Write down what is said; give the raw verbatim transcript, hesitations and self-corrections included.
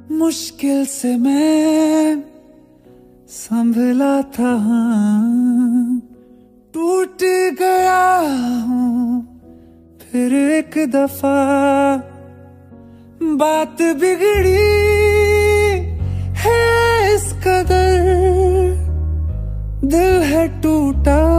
मुश्किल से मैं संभला था, टूट गया हूँ फिर एक दफा। बात बिगड़ी है इस कदर, दिल है टूटा